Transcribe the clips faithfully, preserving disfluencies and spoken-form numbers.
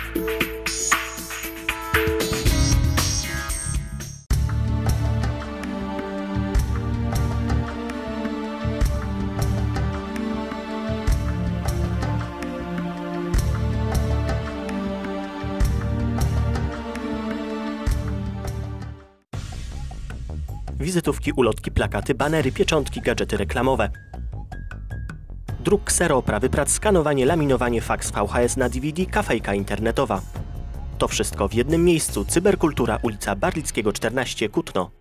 Wizytówki, ulotki, plakaty, banery, pieczątki, gadżety reklamowe. Druk, kserooprawy prac, skanowanie, laminowanie, faks, V H S na D V D, kafejka internetowa. To wszystko w jednym miejscu. Cyberkultura, ulica Barlickiego czternaście, Kutno.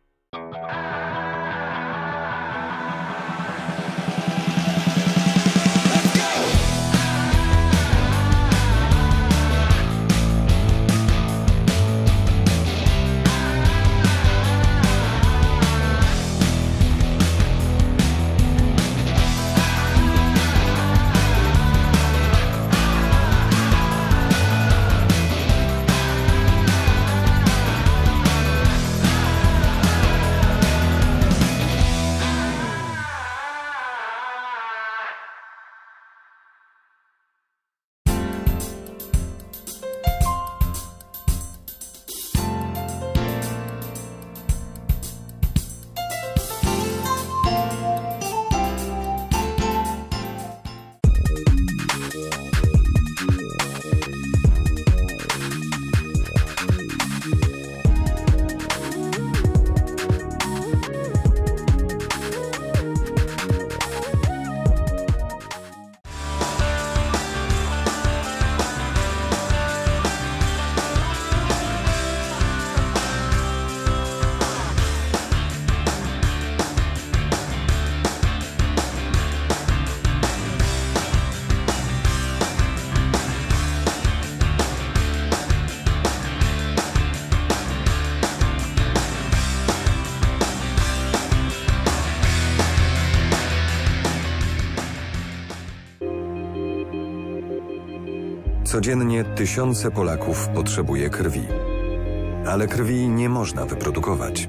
Codziennie tysiące Polaków potrzebuje krwi, ale krwi nie można wyprodukować.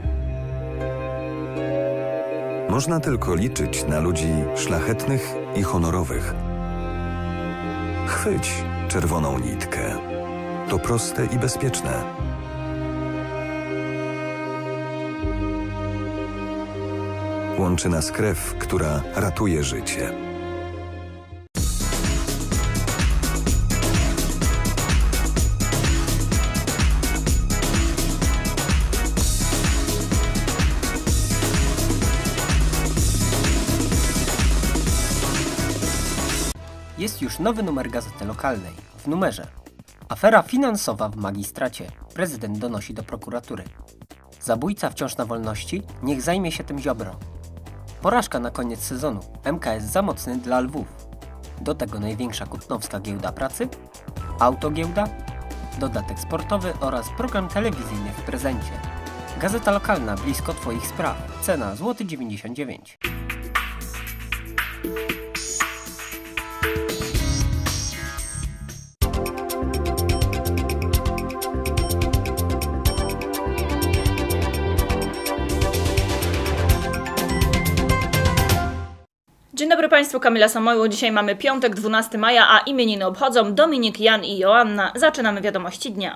Można tylko liczyć na ludzi szlachetnych i honorowych. Chwyć czerwoną nitkę. To proste i bezpieczne. Łączy nas krew, która ratuje życie. Jest już nowy numer Gazety Lokalnej. W numerze: afera finansowa w magistracie. Prezydent donosi do prokuratury. Zabójca wciąż na wolności? Niech zajmie się tym Ziobro. Porażka na koniec sezonu. M K S za mocny dla Lwów. Do tego największa kutnowska giełda pracy, autogiełda, dodatek sportowy oraz program telewizyjny w prezencie. Gazeta Lokalna, blisko Twoich spraw. Cena złoty dziewięćdziesiąt dziewięć. Dzień dobry Państwu, Kamila Samoiło. Dzisiaj mamy piątek, dwunastego maja, a imieniny obchodzą Dominik, Jan i Joanna. Zaczynamy wiadomości dnia.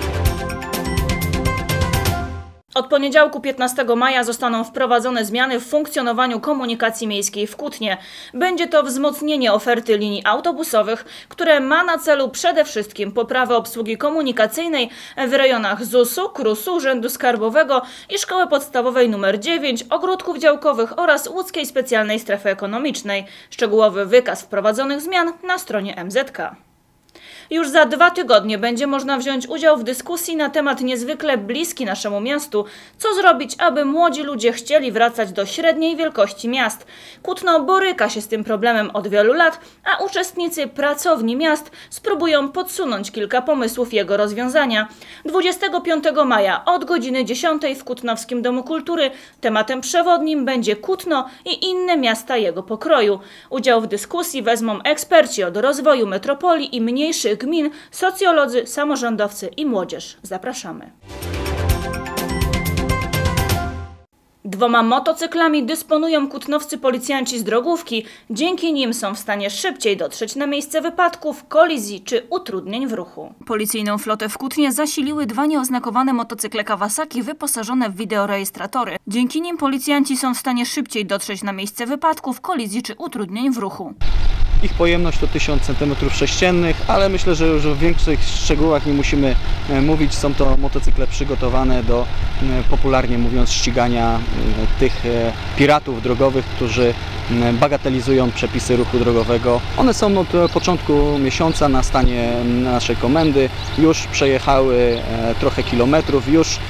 Od poniedziałku piętnastego maja zostaną wprowadzone zmiany w funkcjonowaniu komunikacji miejskiej w Kutnie. Będzie to wzmocnienie oferty linii autobusowych, które ma na celu przede wszystkim poprawę obsługi komunikacyjnej w rejonach Z U S-u, K R U S-u, Urzędu Skarbowego i Szkoły Podstawowej nr dziewięć, ogródków działkowych oraz łódzkiej specjalnej strefy ekonomicznej. Szczegółowy wykaz wprowadzonych zmian na stronie M Z K. Już za dwa tygodnie będzie można wziąć udział w dyskusji na temat niezwykle bliski naszemu miastu. Co zrobić, aby młodzi ludzie chcieli wracać do średniej wielkości miast? Kutno boryka się z tym problemem od wielu lat, a uczestnicy pracowni miast spróbują podsunąć kilka pomysłów jego rozwiązania. dwudziestego piątego maja od godziny dziesiątej w Kutnowskim Domu Kultury tematem przewodnim będzie Kutno i inne miasta jego pokroju. Udział w dyskusji wezmą eksperci od rozwoju metropolii i mniejszych gmin, socjolodzy, samorządowcy i młodzież. Zapraszamy. Dwoma motocyklami dysponują kutnowscy policjanci z drogówki. Dzięki nim są w stanie szybciej dotrzeć na miejsce wypadków, kolizji czy utrudnień w ruchu. Policyjną flotę w Kutnie zasiliły dwa nieoznakowane motocykle Kawasaki wyposażone w wideorejestratory. Dzięki nim policjanci są w stanie szybciej dotrzeć na miejsce wypadków, kolizji czy utrudnień w ruchu. Ich pojemność to tysiąc centymetrów sześciennych, ale myślę, że już w większych szczegółach nie musimy mówić. Są to motocykle przygotowane do, popularnie mówiąc, ścigania tych piratów drogowych, którzy bagatelizują przepisy ruchu drogowego. One są od początku miesiąca na stanie naszej komendy, już przejechały trochę kilometrów, już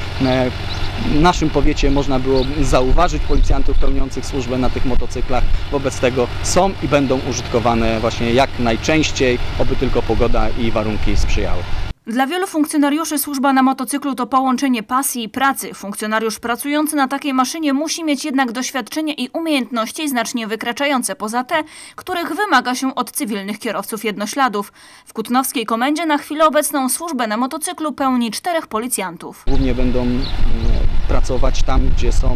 w naszym powiecie można było zauważyć policjantów pełniących służbę na tych motocyklach. Wobec tego są i będą użytkowane właśnie jak najczęściej, oby tylko pogoda i warunki sprzyjały. Dla wielu funkcjonariuszy służba na motocyklu to połączenie pasji i pracy. Funkcjonariusz pracujący na takiej maszynie musi mieć jednak doświadczenie i umiejętności znacznie wykraczające poza te, których wymaga się od cywilnych kierowców jednośladów. W kutnowskiej komendzie na chwilę obecną służbę na motocyklu pełni czterech policjantów. Głównie będą pracować tam, gdzie są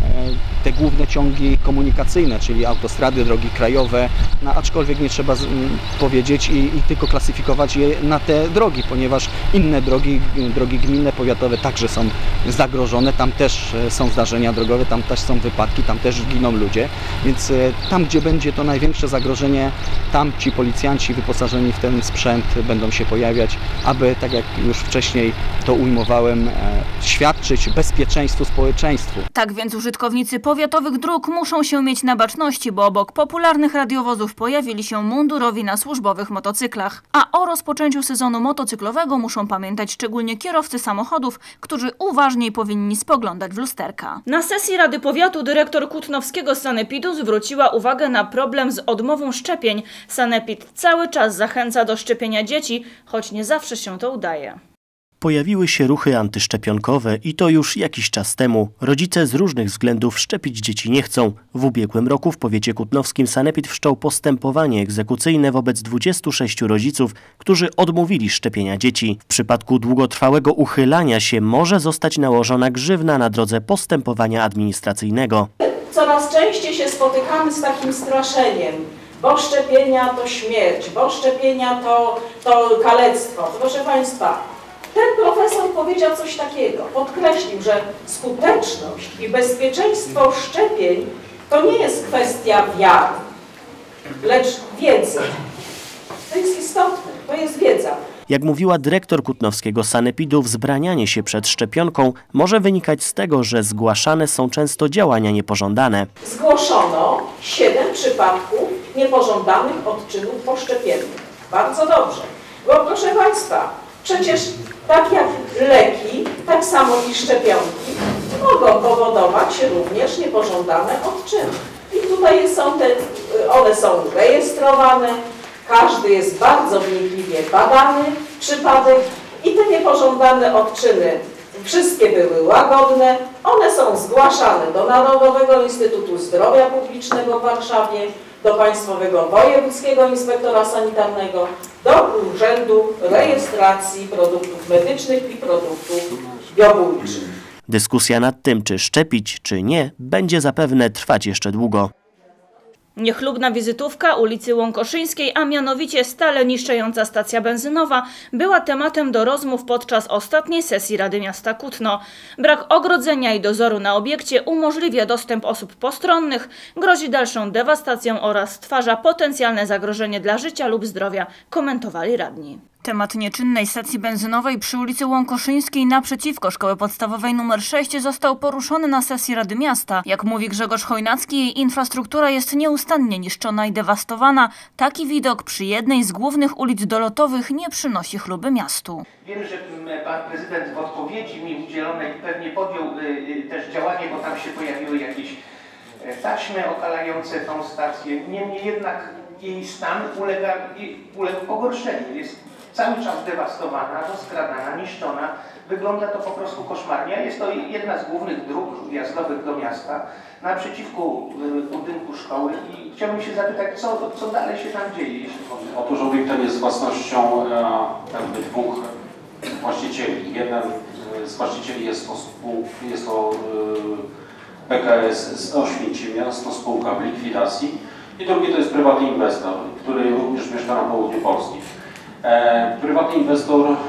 te główne ciągi komunikacyjne, czyli autostrady, drogi krajowe, no, aczkolwiek nie trzeba powiedzieć i, i tylko klasyfikować je na te drogi, ponieważ inne drogi, drogi gminne, powiatowe także są zagrożone, tam też są zdarzenia drogowe, tam też są wypadki, tam też giną ludzie, więc tam, gdzie będzie to największe zagrożenie, tam ci policjanci wyposażeni w ten sprzęt będą się pojawiać, aby, tak jak już wcześniej to ujmowałem, świadczyć bezpieczeństwu społeczeństwu. Tak więc użytkownicy powiatowych dróg muszą się mieć na baczności, bo obok popularnych radiowozów pojawili się mundurowi na służbowych motocyklach. A o rozpoczęciu sezonu motocyklowego muszą pamiętać szczególnie kierowcy samochodów, którzy uważniej powinni spoglądać w lusterka. Na sesji Rady Powiatu dyrektor kutnowskiego sanepidu zwróciła uwagę na problem z odmową szczepień. Sanepid cały czas zachęca do szczepienia dzieci, choć nie zawsze się to udaje. Pojawiły się ruchy antyszczepionkowe i to już jakiś czas temu. Rodzice z różnych względów szczepić dzieci nie chcą. W ubiegłym roku w powiecie kutnowskim sanepid wszczął postępowanie egzekucyjne wobec dwudziestu sześciu rodziców, którzy odmówili szczepienia dzieci. W przypadku długotrwałego uchylania się może zostać nałożona grzywna na drodze postępowania administracyjnego. Coraz częściej się spotykamy z takim straszeniem, bo szczepienia to śmierć, bo szczepienia to, to kalectwo. Proszę Państwa, ten profesor powiedział coś takiego, podkreślił, że skuteczność i bezpieczeństwo szczepień to nie jest kwestia wiary, lecz wiedzy. To jest istotne, to jest wiedza. Jak mówiła dyrektor kutnowskiego sanepidu, wzbranianie się przed szczepionką może wynikać z tego, że zgłaszane są często działania niepożądane. Zgłoszono siedem przypadków niepożądanych odczynów poszczepiennych. Bardzo dobrze, bo proszę Państwa, przecież tak jak leki, tak samo i szczepionki mogą powodować również niepożądane odczyny. I tutaj są te, one są rejestrowane, każdy jest bardzo wnikliwie badany przypadek i te niepożądane odczyny wszystkie były łagodne, one są zgłaszane do Narodowego Instytutu Zdrowia Publicznego w Warszawie, do Państwowego Wojewódzkiego Inspektora Sanitarnego, do Urzędu Rejestracji Produktów Medycznych i Produktów Biobójczych. Dyskusja nad tym, czy szczepić, czy nie, będzie zapewne trwać jeszcze długo. Niechlubna wizytówka ulicy Łąkoszyńskiej, a mianowicie stale niszczejąca stacja benzynowa, była tematem do rozmów podczas ostatniej sesji Rady Miasta Kutno. Brak ogrodzenia i dozoru na obiekcie umożliwia dostęp osób postronnych, grozi dalszą dewastacją oraz stwarza potencjalne zagrożenie dla życia lub zdrowia, komentowali radni. Temat nieczynnej stacji benzynowej przy ulicy Łąkoszyńskiej naprzeciwko Szkoły Podstawowej nr sześć został poruszony na sesji Rady Miasta. Jak mówi Grzegorz Chojnacki, jej infrastruktura jest nieustannie niszczona i dewastowana. Taki widok przy jednej z głównych ulic dolotowych nie przynosi chluby miastu. Wiem, że pan prezydent w odpowiedzi mi udzielonej pewnie podjął też działanie, bo tam się pojawiły jakieś taśmy okalające tą stację. Niemniej jednak jej stan ulega, uległ pogorszeniu. Jest cały czas dewastowana, rozkradana, niszczona. Wygląda to po prostu koszmarnie. Jest to jedna z głównych dróg wjazdowych do miasta, naprzeciwku budynku szkoły i chciałbym się zapytać, co, co dalej się tam dzieje, jeśli chodzi o... Otóż obiekt ten jest własnością jakby dwóch właścicieli. Jeden z właścicieli jest to, jest to P K S z Oświęcimia, jest to spółka w likwidacji. I drugi to jest prywatny inwestor, który również mieszka na południu Polski. E, prywatny inwestor e,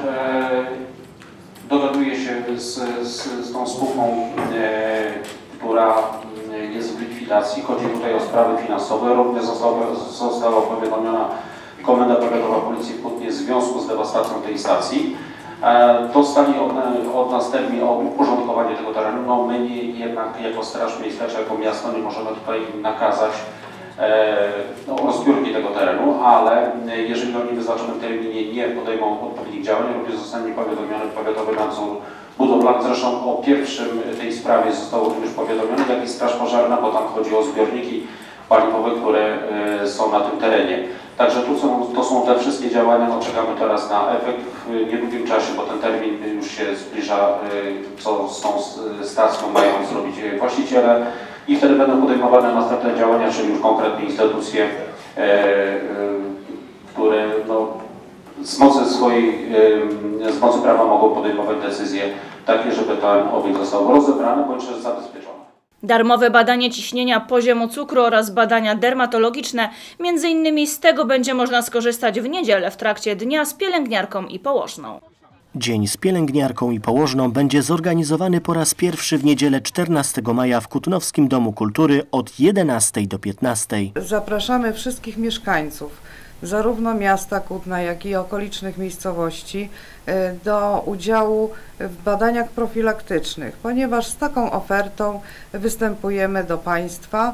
dogaduje się z, z, z tą spółką, e, która jest w likwidacji. Chodzi tutaj o sprawy finansowe. Również została, została powiadomiona Komenda Powiatowa Policji w Kutnie w związku z dewastacją tej stacji. E, dostali od, od nas termin o uporządkowanie tego terenu. No my nie, jednak jako Straż Miejska czy jako miasto nie możemy tutaj nakazać no, rozbiórki tego terenu, ale jeżeli oni w wyznaczonym terminie nie podejmą odpowiednich działań, również zostanie powiadomiony powiatowy nadzór budowlany. Zresztą o pierwszym tej sprawie zostało również powiadomione, jak i Straż Pożarna, bo tam chodzi o zbiorniki paliwowe, które są na tym terenie. Także tu są, to są te wszystkie działania, no, czekamy teraz na efekt w niedługim czasie, bo ten termin już się zbliża, co z tą stacją mają zrobić właściciele. I wtedy będą podejmowane następne działania, czyli już konkretne instytucje, e, e, które no, z mocy swojej, e, z mocy prawa mogą podejmować decyzje takie, żeby ten obiekt został rozebrany bądź też zabezpieczony. Darmowe badanie ciśnienia, poziomu cukru oraz badania dermatologiczne. Między innymi z tego będzie można skorzystać w niedzielę w trakcie dnia z pielęgniarką i położną. Dzień z pielęgniarką i położną będzie zorganizowany po raz pierwszy w niedzielę czternastego maja w Kutnowskim Domu Kultury od jedenastej do piętnastej. Zapraszamy wszystkich mieszkańców, zarówno miasta Kutna, jak i okolicznych miejscowości, do udziału w badaniach profilaktycznych, ponieważ z taką ofertą występujemy do Państwa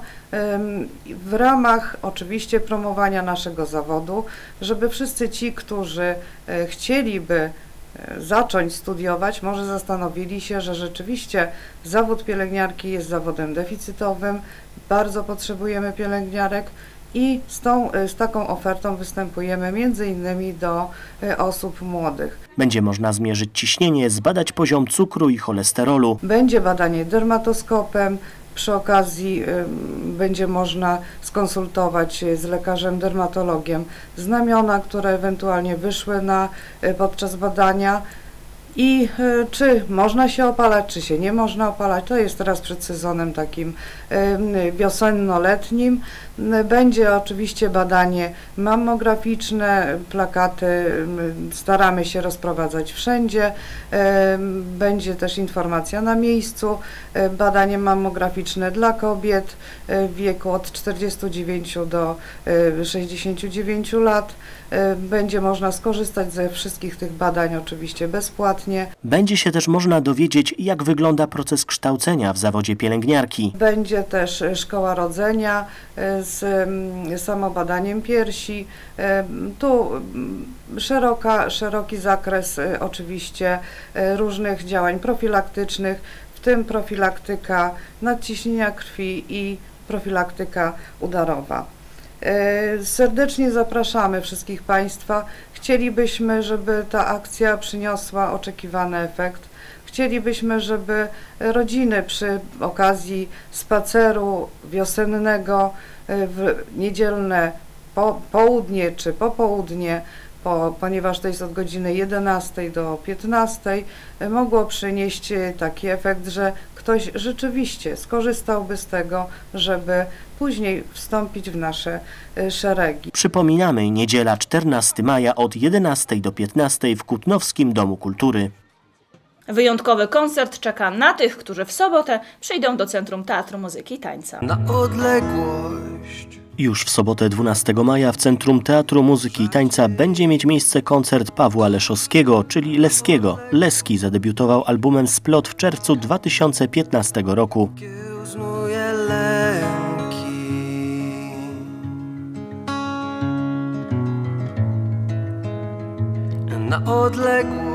w ramach oczywiście promowania naszego zawodu, żeby wszyscy ci, którzy chcieliby zacząć studiować, może zastanowili się, że rzeczywiście zawód pielęgniarki jest zawodem deficytowym, bardzo potrzebujemy pielęgniarek i z, tą, z taką ofertą występujemy między innymi do osób młodych. Będzie można zmierzyć ciśnienie, zbadać poziom cukru i cholesterolu. Będzie badanie dermatoskopem. Przy okazji y, będzie można skonsultować z lekarzem dermatologiem znamiona, które ewentualnie wyszły na, y, podczas badania i y, czy można się opalać, czy się nie można opalać. To jest teraz przed sezonem takim y, wiosenno-letnim. Y, będzie oczywiście badanie mammograficzne, plakaty y, staramy się rozprowadzać wszędzie. Y, będzie też informacja na miejscu, y, badanie mammograficzne dla kobiet y, w wieku od czterdziestu dziewięciu do y, sześćdziesięciu dziewięciu lat. Y, będzie można skorzystać ze wszystkich tych badań oczywiście bezpłatnie. Będzie się też można dowiedzieć, jak wygląda proces kształcenia w zawodzie pielęgniarki. Będzie też szkoła rodzenia z samobadaniem piersi. Tu szeroka, szeroki zakres oczywiście różnych działań profilaktycznych, w tym profilaktyka nadciśnienia krwi i profilaktyka udarowa. Serdecznie zapraszamy wszystkich Państwa. Chcielibyśmy, żeby ta akcja przyniosła oczekiwany efekt. Chcielibyśmy, żeby rodziny przy okazji spaceru wiosennego w niedzielne po, południe czy popołudnie, po, ponieważ to jest od godziny jedenastej do piętnastej, mogło przynieść taki efekt, że ktoś rzeczywiście skorzystałby z tego, żeby później wstąpić w nasze szeregi. Przypominamy, niedziela czternastego maja od jedenastej do piętnastej w Kutnowskim Domu Kultury. Wyjątkowy koncert czeka na tych, którzy w sobotę przyjdą do Centrum Teatru Muzyki i Tańca. Na odległość. Już w sobotę dwunastego maja w Centrum Teatru Muzyki i Tańca będzie mieć miejsce koncert Pawła Leszowskiego, czyli Leskiego. Leski zadebiutował albumem Splot w czerwcu dwa tysiące piętnastego roku. Na odległość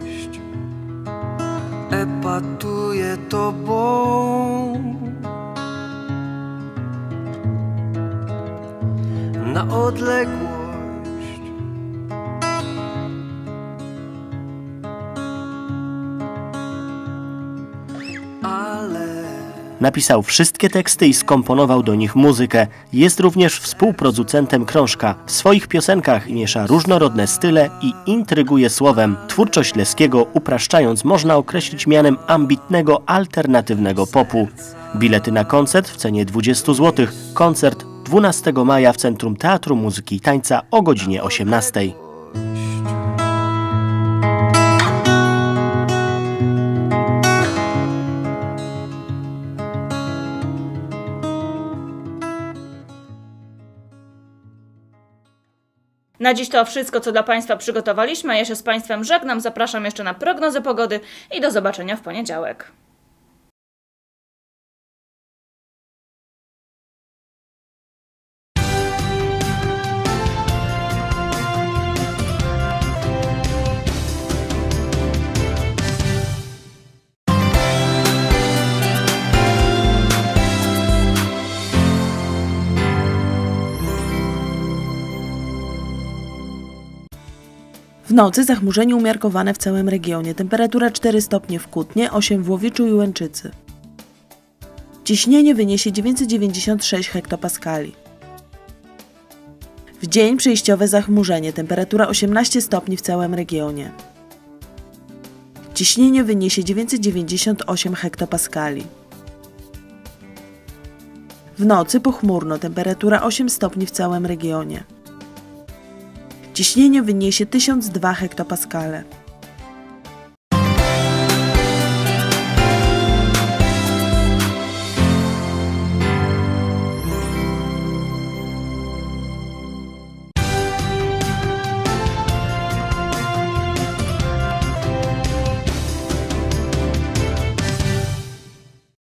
epatuję tobą. Na odległość. Ale Napisał wszystkie teksty i skomponował do nich muzykę. Jest również współproducentem krążka. W swoich piosenkach miesza różnorodne style i intryguje słowem. Twórczość Leskiego, upraszczając, można określić mianem ambitnego, alternatywnego popu. Bilety na koncert w cenie dwadzieścia złotych. Koncert dwunastego maja w Centrum Teatru Muzyki i Tańca o godzinie osiemnastej. Na dziś to wszystko, co dla Państwa przygotowaliśmy. Ja się z Państwem żegnam, zapraszam jeszcze na prognozę pogody i do zobaczenia w poniedziałek. W nocy zachmurzenie umiarkowane w całym regionie. Temperatura cztery stopnie w Kutnie, osiem w Łowiczu i Łęczycy. Ciśnienie wyniesie dziewięćset dziewięćdziesiąt sześć hektopaskali. W dzień przejściowe zachmurzenie. Temperatura osiemnaście stopni w całym regionie. Ciśnienie wyniesie dziewięćset dziewięćdziesiąt osiem hektopaskali. W nocy pochmurno. Temperatura osiem stopni w całym regionie. Ciśnienie wyniesie tysiąc dwa hektopaskale.